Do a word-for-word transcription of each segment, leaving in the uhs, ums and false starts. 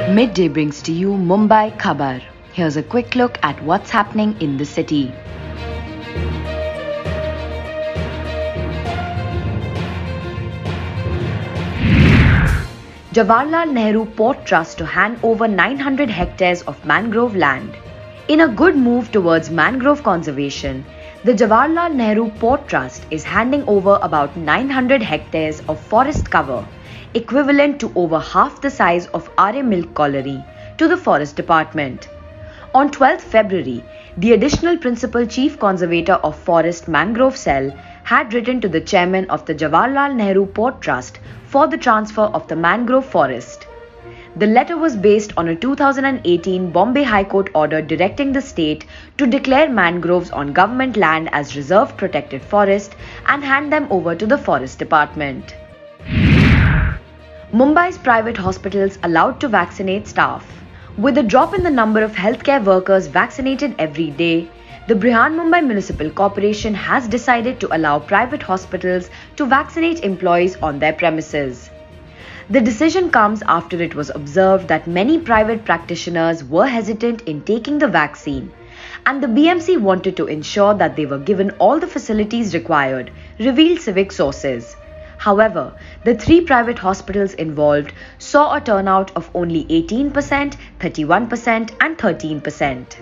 Midday brings to you Mumbai Khabar. Here's a quick look at what's happening in the city. Jawaharlal Nehru Port Trust to hand over nine hundred hectares of mangrove land. In a good move towards mangrove conservation, the Jawaharlal Nehru Port Trust is handing over about nine hundred hectares of forest cover, equivalent to over half the size of R A Milk Colliery, to the Forest Department. On twelfth February, the additional Principal Chief Conservator of Forest Mangrove Cell had written to the chairman of the Jawaharlal Nehru Port Trust for the transfer of the mangrove forest. The letter was based on a two thousand eighteen Bombay High Court order directing the state to declare mangroves on government land as reserved protected forest and hand them over to the Forest Department. Mumbai's private hospitals allowed to vaccinate staff. With a drop in the number of healthcare workers vaccinated every day, the Brihanmumbai Municipal Corporation has decided to allow private hospitals to vaccinate employees on their premises. The decision comes after it was observed that many private practitioners were hesitant in taking the vaccine, and the B M C wanted to ensure that they were given all the facilities required, revealed civic sources. However, the three private hospitals involved saw a turnout of only eighteen percent, thirty-one percent and thirteen percent.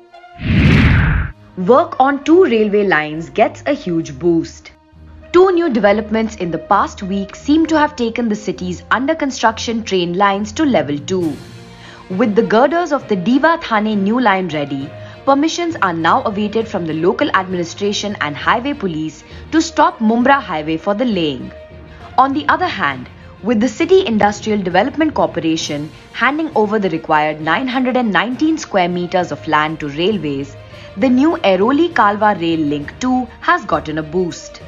Work on two railway lines gets a huge boost. Two new developments in the past week seem to have taken the city's under-construction train lines to level two. With the girders of the Diva-Thane new line ready, permissions are now awaited from the local administration and highway police to stop Mumbai Highway for the laying. On the other hand, with the City Industrial Development Corporation handing over the required nine hundred nineteen square meters of land to railways, the new Airoli Kalwa Rail Link two has gotten a boost.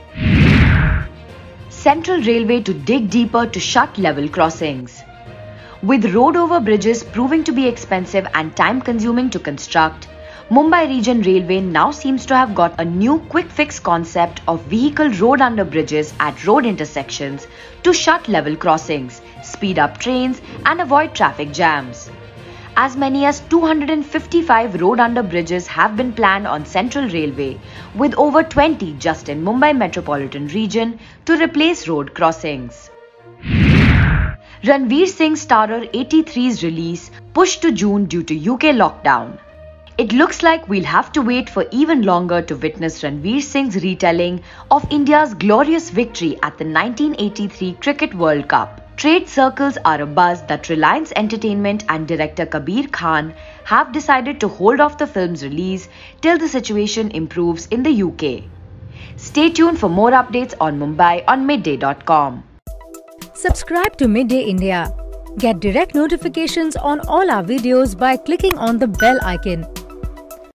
Central Railway to dig deeper to shut level crossings. With road over bridges proving to be expensive and time-consuming to construct, Mumbai Region Railway now seems to have got a new quick-fix concept of vehicle road under bridges at road intersections to shut level crossings, speed up trains and avoid traffic jams. As many as two hundred fifty-five road under bridges have been planned on Central Railway, with over twenty just in Mumbai metropolitan region to replace road crossings. Ranveer Singh starrer eighty-three's release pushed to June due to U K lockdown. It looks like we'll have to wait for even longer to witness Ranveer Singh's retelling of India's glorious victory at the nineteen eighty-three Cricket World Cup. Trade circles are abuzz that Reliance Entertainment and director Kabir Khan have decided to hold off the film's release till the situation improves in the U K. Stay tuned for more updates on Mumbai on midday dot com. Subscribe to Midday India. Get direct notifications on all our videos by clicking on the bell icon.